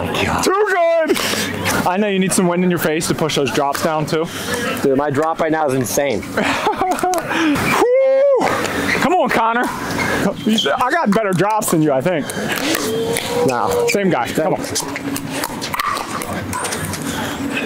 God. Too good. I know you need some wind in your face to push those drops down too. Dude, my drop right now is insane. Come on, Connor. I got better drops than you, I think. No. Same guy. Come on.